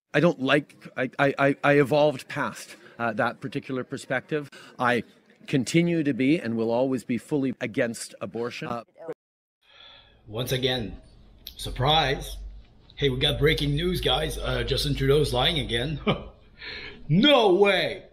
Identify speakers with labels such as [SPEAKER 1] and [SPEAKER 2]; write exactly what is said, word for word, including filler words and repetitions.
[SPEAKER 1] I don't like, I, I, I evolved past uh, that particular perspective. I continue to be and will always be fully against abortion. Uh,
[SPEAKER 2] Once again, surprise. Hey, we got breaking news, guys. Uh, Justin Trudeau's lying again. No way.